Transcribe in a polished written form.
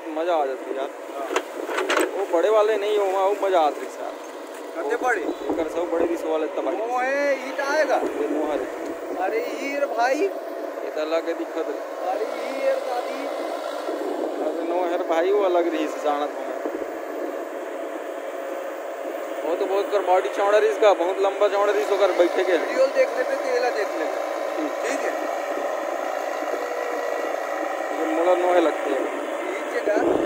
मजा आ जाती यार। वो बड़े वाले नहीं हो वो मजा आती सर। करते पड़े कर सब बड़े दिस वाले तब वो है ईट आएगा। ये मोहर है। अरे हीर भाई ये तो अलग है दिक्कत। अरे हीर दादी अरे नोहर भाई वो अलग रही से जाना था। वो तो बहुत कर बॉडी चौड़ा रही इसका बहुत लंबा चौड़ा रही सो कर बैठे के वीडियो देखने पे तेला देख लेगा। ठीक है ये मोड़ा नोहे लगती है ठीक है।